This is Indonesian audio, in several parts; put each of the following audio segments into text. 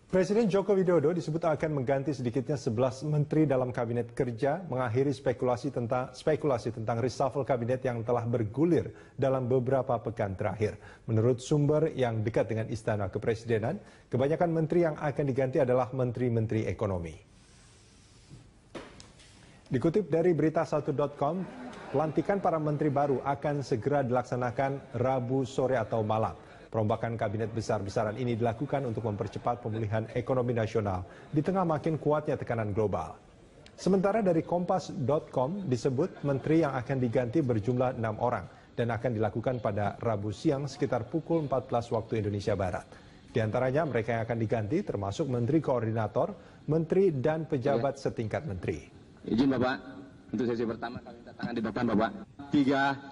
Presiden Joko Widodo disebut akan mengganti sedikitnya 11 menteri dalam kabinet kerja, mengakhiri spekulasi tentang reshuffle kabinet yang telah bergulir dalam beberapa pekan terakhir. Menurut sumber yang dekat dengan Istana Kepresidenan, kebanyakan menteri yang akan diganti adalah menteri-menteri ekonomi. Dikutip dari berita1.com, pelantikan para menteri baru akan segera dilaksanakan Rabu sore atau malam. Perombakan kabinet besar-besaran ini dilakukan untuk mempercepat pemulihan ekonomi nasional di tengah makin kuatnya tekanan global. Sementara dari Kompas.com disebut menteri yang akan diganti berjumlah 6 orang dan akan dilakukan pada Rabu siang sekitar pukul 14 waktu Indonesia Barat. Di antaranya mereka yang akan diganti termasuk menteri koordinator, menteri dan pejabat setingkat menteri. Izin Bapak, untuk sesi pertama kami minta tangan di depan Bapak. 3.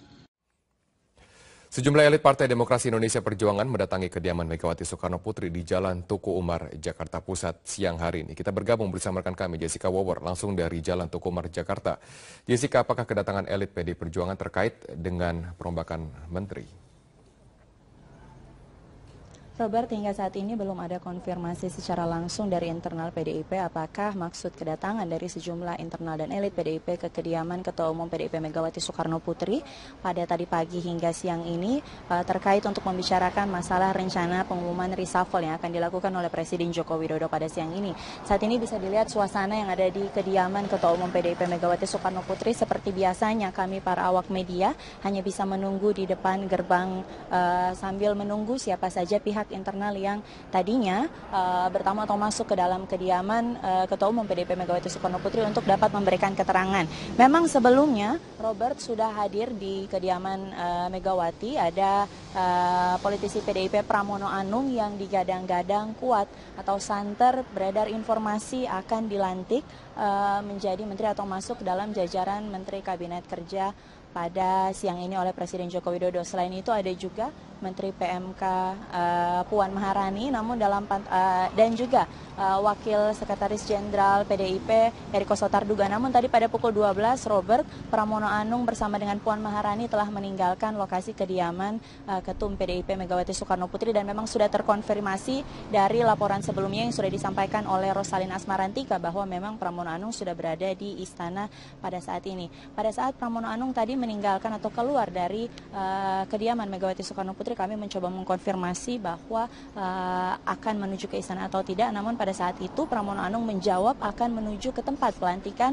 Sejumlah elit Partai Demokrasi Indonesia Perjuangan mendatangi kediaman Megawati Soekarno Putri di Jalan Tuku Umar, Jakarta Pusat siang hari ini. Kita bergabung bersama rekan kami Jessica Wower langsung dari Jalan Tuku Umar, Jakarta. Jessica, apakah kedatangan elit PD Perjuangan terkait dengan perombakan menteri? Robert, hingga saat ini belum ada konfirmasi secara langsung dari internal PDIP apakah maksud kedatangan dari sejumlah internal dan elit PDIP ke kediaman Ketua Umum PDIP Megawati Soekarno Putri pada tadi pagi hingga siang ini terkait untuk membicarakan masalah rencana pengumuman reshuffle yang akan dilakukan oleh Presiden Joko Widodo pada siang ini. Saat ini bisa dilihat suasana yang ada di kediaman Ketua Umum PDIP Megawati Soekarno Putri. Seperti biasanya kami para awak media hanya bisa menunggu di depan gerbang sambil menunggu siapa saja pihak internal yang tadinya bertamu atau masuk ke dalam kediaman Ketua Umum PDIP Megawati Soekarno Putri untuk dapat memberikan keterangan. Memang sebelumnya Robert sudah hadir di kediaman Megawati, ada politisi PDIP Pramono Anung yang digadang-gadang kuat atau santer beredar informasi akan dilantik menjadi menteri atau masuk dalam jajaran Menteri Kabinet Kerja pada siang ini oleh Presiden Joko Widodo. Selain itu ada juga Menteri PMK Puan Maharani, namun dan juga Wakil Sekretaris Jenderal PDIP Eriko Sotarduga. Namun tadi pada pukul 12 Robert, Pramono Anung bersama dengan Puan Maharani telah meninggalkan lokasi kediaman Ketum PDIP Megawati Soekarno Putri dan memang sudah terkonfirmasi dari laporan sebelumnya yang sudah disampaikan oleh Rosalina Asmarantika bahwa memang Pramono Anung sudah berada di istana pada saat ini. Pada saat Pramono Anung tadi meninggalkan atau keluar dari kediaman Megawati Soekarno Putri, kami mencoba mengkonfirmasi bahwa akan menuju ke istana atau tidak. Namun pada saat itu Pramono Anung menjawab akan menuju ke tempat pelantikan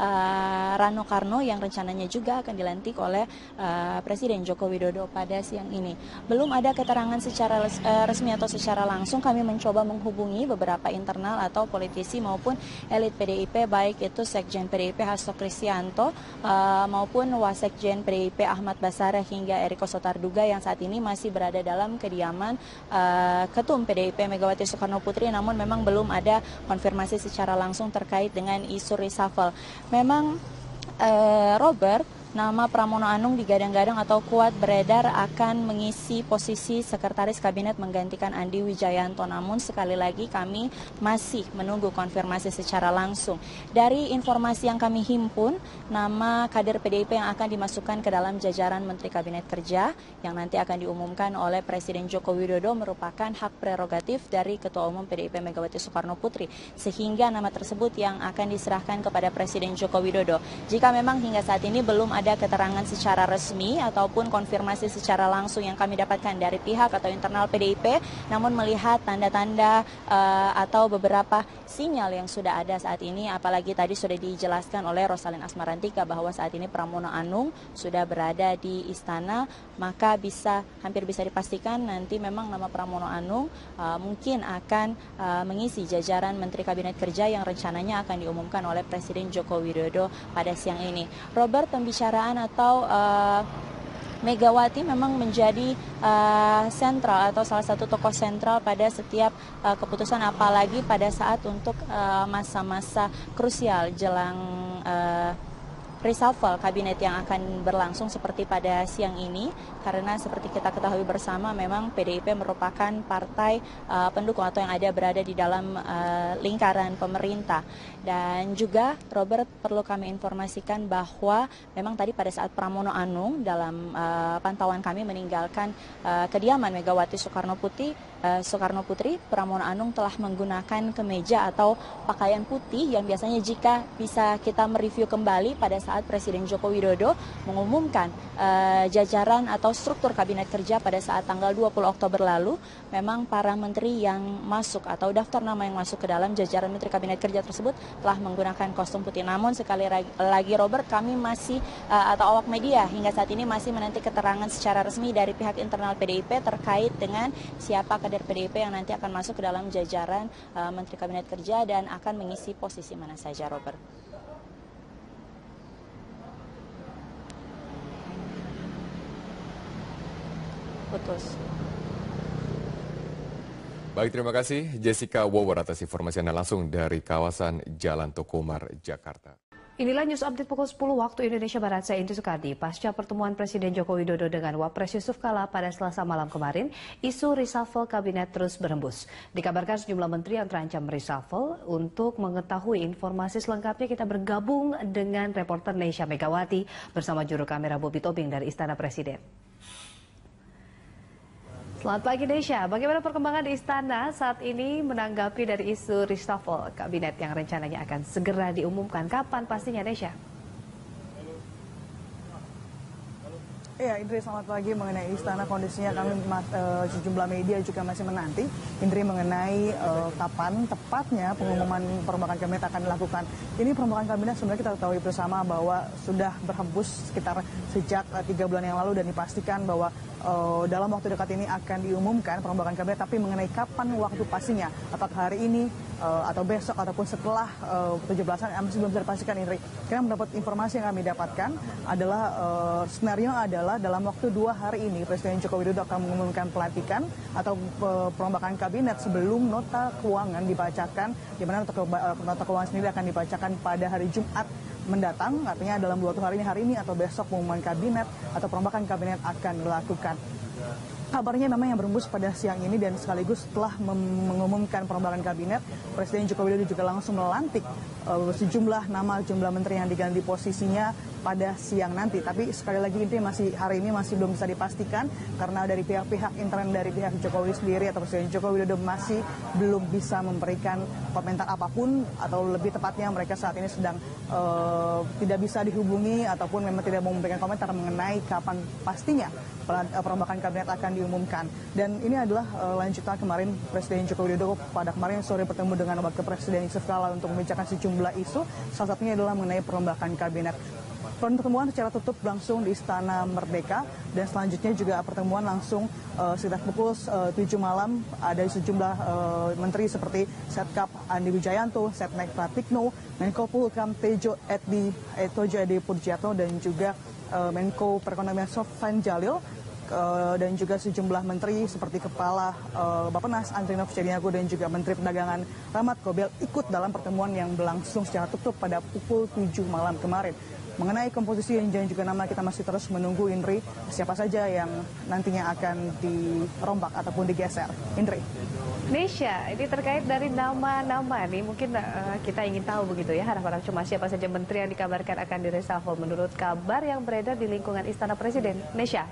Rano Karno yang rencananya juga akan dilantik oleh Presiden Joko Widodo pada siang ini. Belum ada keterangan secara resmi atau secara langsung. Kami mencoba menghubungi beberapa internal atau politisi maupun elit PDIP, baik itu Sekjen PDIP Hasto Kristianto maupun Wasekjen PDIP Ahmad Basara hingga Eriko Sotarduga yang saat ini masih berada dalam kediaman Ketum PDIP Megawati Soekarno Putri, namun memang belum ada konfirmasi secara langsung terkait dengan isu reshuffle. Memang Robert, nama Pramono Anung digadang-gadang atau kuat beredar akan mengisi posisi Sekretaris Kabinet menggantikan Andi Wijayanto. Namun sekali lagi kami masih menunggu konfirmasi secara langsung. Dari informasi yang kami himpun, nama kader PDIP yang akan dimasukkan ke dalam jajaran Menteri Kabinet Kerja yang nanti akan diumumkan oleh Presiden Joko Widodo merupakan hak prerogatif dari Ketua Umum PDIP Megawati Soekarno Putri. Sehingga nama tersebut yang akan diserahkan kepada Presiden Joko Widodo. Jika memang hingga saat ini belum ada keterangan secara resmi ataupun konfirmasi secara langsung yang kami dapatkan dari pihak atau internal PDIP, namun melihat tanda-tanda atau beberapa sinyal yang sudah ada saat ini, apalagi tadi sudah dijelaskan oleh Rosalina Asmarantika bahwa saat ini Pramono Anung sudah berada di istana, maka hampir bisa dipastikan nanti memang nama Pramono Anung mungkin akan mengisi jajaran Menteri Kabinet Kerja yang rencananya akan diumumkan oleh Presiden Joko Widodo pada siang ini. Robert, pembicaraan atau Megawati memang menjadi sentral atau salah satu tokoh sentral pada setiap keputusan, apalagi pada saat untuk masa-masa krusial jelang reshuffle kabinet yang akan berlangsung seperti pada siang ini, karena seperti kita ketahui bersama memang PDIP merupakan partai pendukung atau yang berada di dalam lingkaran pemerintah. Dan juga Robert, perlu kami informasikan bahwa memang tadi pada saat Pramono Anung dalam pantauan kami meninggalkan kediaman Megawati Soekarno Putri, Pramono Anung telah menggunakan kemeja atau pakaian putih yang biasanya jika bisa kita mereview kembali pada saat Presiden Joko Widodo mengumumkan jajaran atau struktur kabinet kerja pada saat tanggal 20 Oktober lalu, memang para menteri yang masuk atau daftar nama yang masuk ke dalam jajaran menteri kabinet kerja tersebut telah menggunakan kostum putih. Namun sekali lagi Robert, kami masih atau awak media hingga saat ini masih menanti keterangan secara resmi dari pihak internal PDIP terkait dengan siapa kader PDIP yang nanti akan masuk ke dalam jajaran menteri kabinet kerja dan akan mengisi posisi mana saja, Robert. Putus. Baik, terima kasih Jessica Wower atas informasi Anda langsung dari kawasan Jalan Tokomar, Jakarta. Inilah news update pukul 10 waktu Indonesia Barat. Saya Indi Soekardi. Pasca pertemuan Presiden Joko Widodo dengan Wapres Yusuf Kala pada Selasa malam kemarin, isu reshuffle kabinet terus berhembus. Dikabarkan sejumlah menteri yang terancam reshuffle. Untuk mengetahui informasi selengkapnya kita bergabung dengan reporter Nesya Megawati bersama juru kamera Bobby Tobing dari Istana Presiden. Selamat pagi Nesya, bagaimana perkembangan di Istana saat ini menanggapi dari isu reshuffle kabinet yang rencananya akan segera diumumkan? Kapan pastinya, Nesya? Ya, Indri, selamat pagi. Mengenai Istana, kondisinya kami sejumlah media juga masih menanti, Indri, mengenai kapan tepatnya pengumuman perombakan kabinet akan dilakukan. Ini perombakan kabinet sebenarnya kita ketahui bersama bahwa sudah berhembus sekitar sejak 3 bulan yang lalu dan dipastikan bahwa dalam waktu dekat ini akan diumumkan perombakan kabinet, tapi mengenai kapan waktu pastinya, apakah hari ini atau besok ataupun setelah 17-an masih belum bisa dipastikan, Indri. Karena mendapat informasi yang kami dapatkan adalah skenario adalah dalam waktu 2 hari ini Presiden Joko Widodo akan mengumumkan pelantikan atau perombakan kabinet sebelum nota keuangan dibacakan, di mana nota keuangan sendiri akan dibacakan pada hari Jumat mendatang, artinya dalam 2 hari ini atau besok pengumuman kabinet atau perombakan kabinet akan dilakukan. Kabarnya memang yang berembus pada siang ini dan sekaligus setelah mengumumkan perombakan kabinet, Presiden Joko Widodo juga langsung melantik sejumlah nama jumlah menteri yang diganti posisinya pada siang nanti. Tapi sekali lagi hari ini masih belum bisa dipastikan karena dari pihak-pihak intern dari pihak Jokowi sendiri atau Presiden Joko Widodo masih belum bisa memberikan komentar apapun, atau lebih tepatnya mereka saat ini sedang tidak bisa dihubungi ataupun memang tidak mau memberikan komentar mengenai kapan pastinya perombakan kabinet akan diumumkan. Dan ini adalah lanjutan kemarin Presiden Joko Widodo pada kemarin sore bertemu dengan Wakil Presiden Yusuf Kala untuk membicarakan sejumlah isu, salah satunya adalah mengenai perombakan kabinet. Pertemuan secara tutup langsung di Istana Merdeka, dan selanjutnya juga pertemuan langsung sekitar pukul 7 malam ada sejumlah menteri seperti Setkap Andi Wijayanto, Setnek Pratikno, Menko Polhukam Tejo Edi Purjiatno, dan juga Menko Perekonomian Sofyan Jalil, dan juga sejumlah menteri seperti Kepala Bappenas Andri Nofridianto dan juga Menteri Perdagangan Rahmat Gobel ikut dalam pertemuan yang berlangsung secara tutup pada pukul 7 malam kemarin. Mengenai komposisi dan juga nama, kita masih terus menunggu, Indri, siapa saja yang nantinya akan dirombak ataupun digeser. Indri. Nesya, ini terkait dari nama-nama nih, mungkin kita ingin tahu begitu ya, harap-harap cuma siapa saja menteri yang dikabarkan akan direshuffle menurut kabar yang beredar di lingkungan Istana Presiden. Nesya.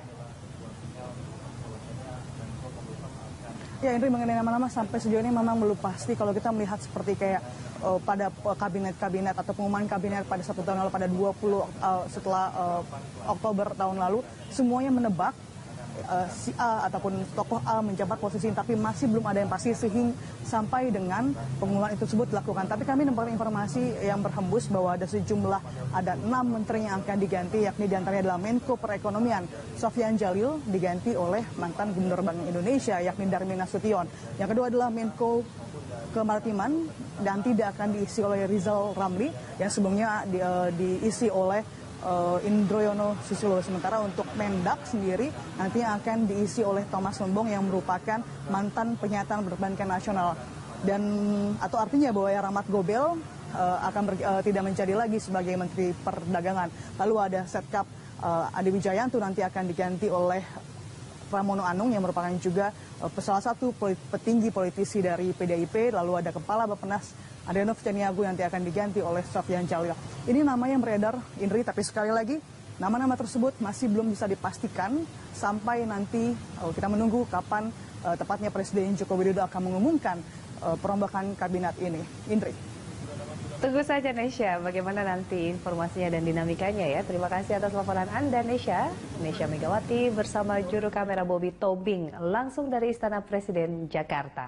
Ya, Indri, mengenai nama-nama sampai sejauh ini memang belum pasti. Kalau kita melihat seperti kayak pada kabinet atau pengumuman kabinet pada 1 tahun lalu, pada 20 setelah Oktober tahun lalu, semuanya menebak si A ataupun tokoh A menjabat posisi ini, tapi masih belum ada yang pasti sehingga sampai dengan pengumuman itu tersebut dilakukan. Tapi kami mendapatkan informasi yang berhembus bahwa ada 6 menteri yang akan diganti, yakni diantaranya adalah Menko Perekonomian Sofyan Jalil diganti oleh mantan Gubernur Bank Indonesia yakni Darmin Nasution. Yang kedua adalah Menko Kemaritiman dan tidak akan diisi oleh Rizal Ramli yang sebelumnya diisi oleh Indroyono Susilo. Sementara untuk Mendak sendiri nantinya akan diisi oleh Thomas Lembong yang merupakan mantan penyataan perbankan nasional. Dan atau artinya bahwa Rahmat Gobel tidak menjadi lagi sebagai Menteri Perdagangan. Lalu ada Setkap Ade Wijayanto nanti akan diganti oleh Pramono Anung yang merupakan juga salah satu petinggi politisi dari PDIP. Lalu ada Kepala Bappenas Adrianov Caniago yang nanti akan diganti oleh Sofyan Jalil. Ini nama yang beredar, Indri, tapi sekali lagi nama-nama tersebut masih belum bisa dipastikan sampai nanti kita menunggu kapan tepatnya Presiden Joko Widodo akan mengumumkan perombakan kabinet ini. Indri. Tunggu saja Nesya, bagaimana nanti informasinya dan dinamikanya ya. Terima kasih atas laporan Anda Nesya. Nesya Megawati bersama juru kamera Bobby Tobing langsung dari Istana Presiden Jakarta.